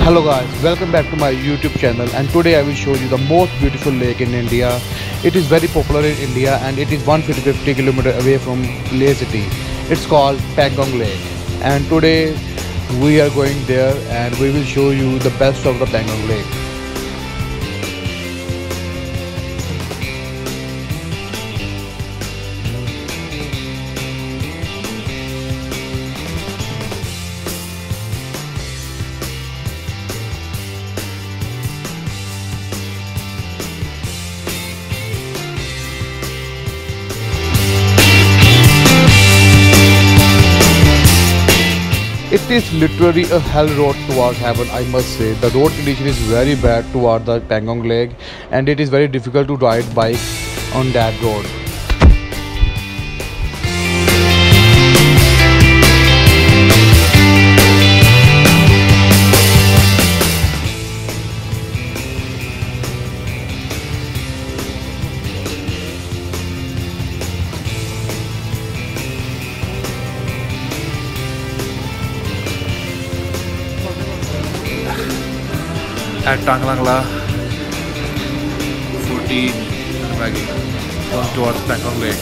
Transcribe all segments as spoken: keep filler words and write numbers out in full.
Hello guys, welcome back to my YouTube channel, and today I will show you the most beautiful lake in India. It is very popular in India and it is one hundred fifty kilometers away from Leh city. It's called Pangong Lake, and today we are going there and we will show you the best of the Pangong Lake. It is literally a hell road towards heaven, I must say. The road condition is very bad toward the Pangong Lake and it is very difficult to ride bike on that road. At Tanglangla, fourteen Maggie, going towards Pangong Lake.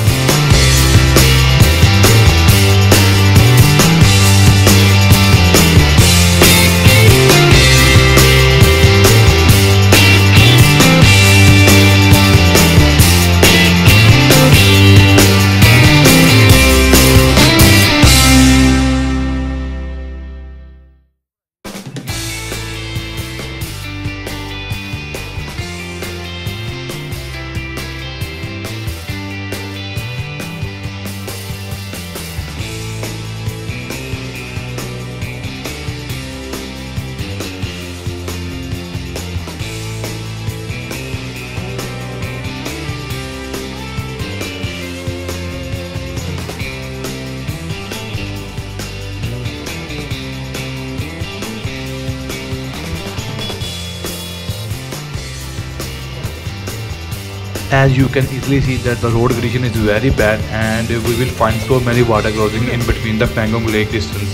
As you can easily see that the road condition is very bad and we will find so many water crossing in between the Pangong Lake distance.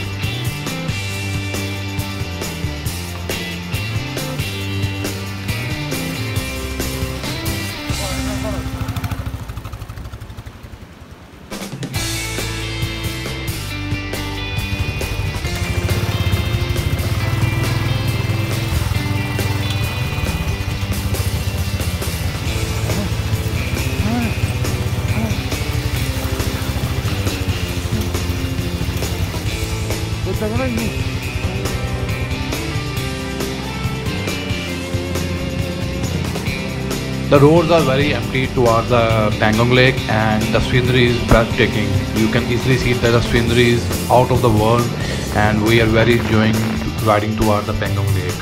The roads are very empty towards the Pangong Lake and the scenery is breathtaking. You can easily see that the scenery is out of the world and we are very enjoying riding towards the Pangong Lake.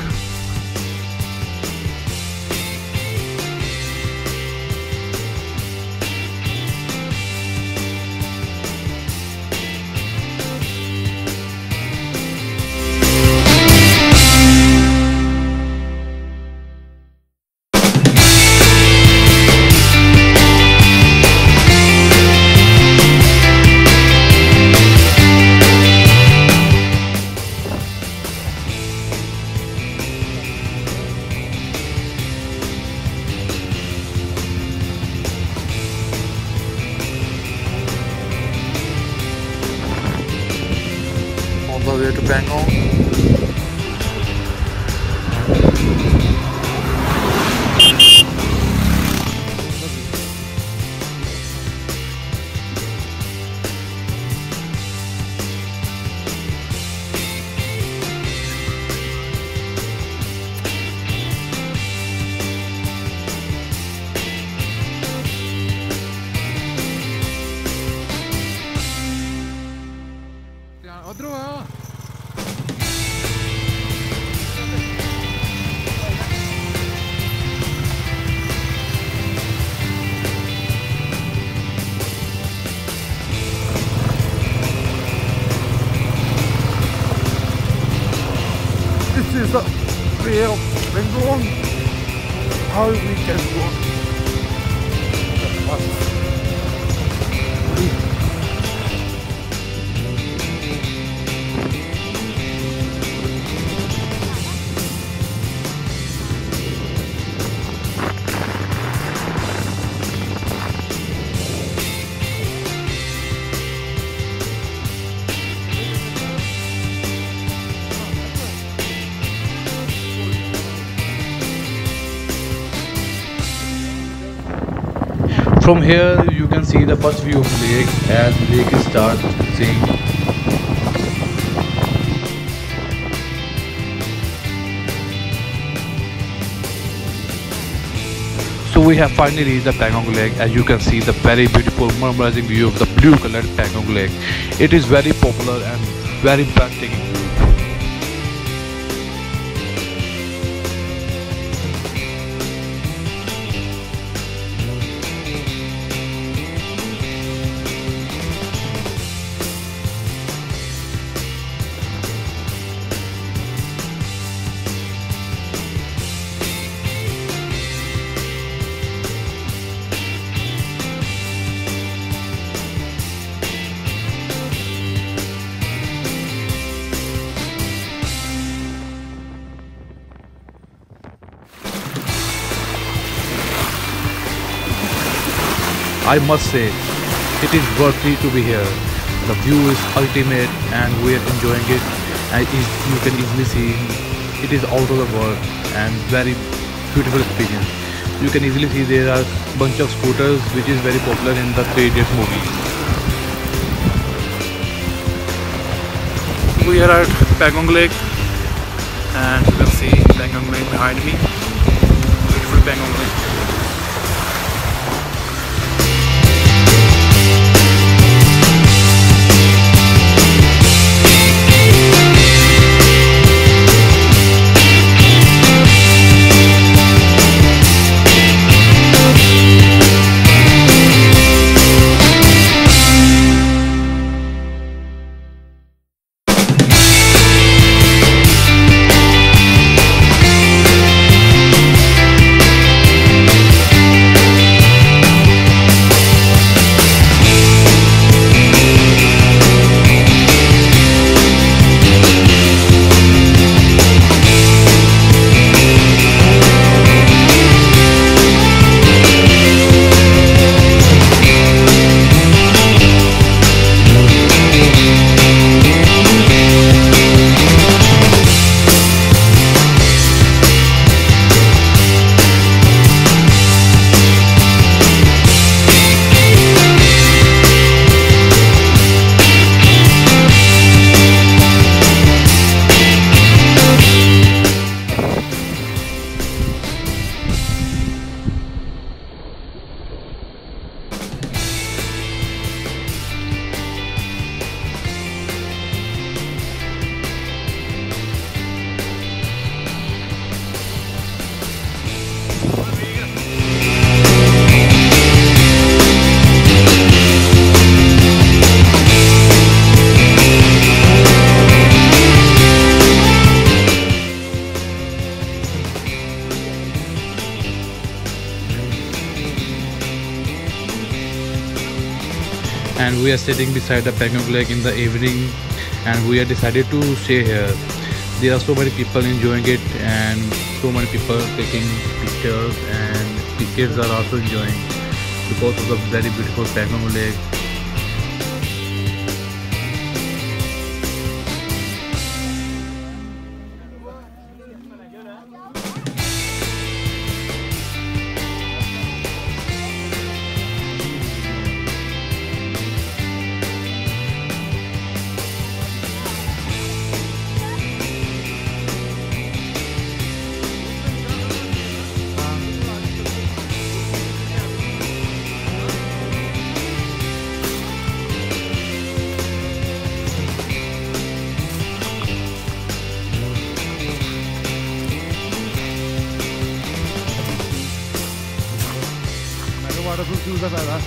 On the way to Pangong. This is the way of Pangong. How we can go. From here you can see the first view of the lake as the lake is start seeing. So we have finally reached the Pangong Lake. As you can see the very beautiful mesmerizing view of the blue colored Pangong Lake. It is very popular and very breathtaking. I must say, it is worthy to be here. The view is ultimate and we are enjoying it, and you can easily see it is out of the world and very beautiful experience. You can easily see there are bunch of scooters which is very popular in the Three Idiots movie. We are at Pangong Lake and you can see Pangong Lake behind me. Beautiful Pangong Lake. And we are sitting beside the Pangong Lake in the evening and we are decided to stay here. There are so many people enjoying it and so many people taking pictures, and the kids are also enjoying because of the very beautiful Pangong Lake. Waterproof shoes are better.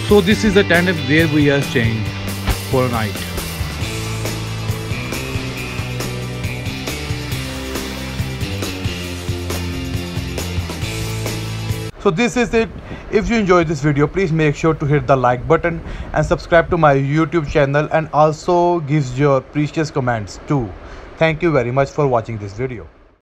So this is the tent where we are staying for a night. So this is it. If you enjoyed this video, please make sure to hit the like button and subscribe to my YouTube channel, and also gives your precious comments too. Thank you very much for watching this video.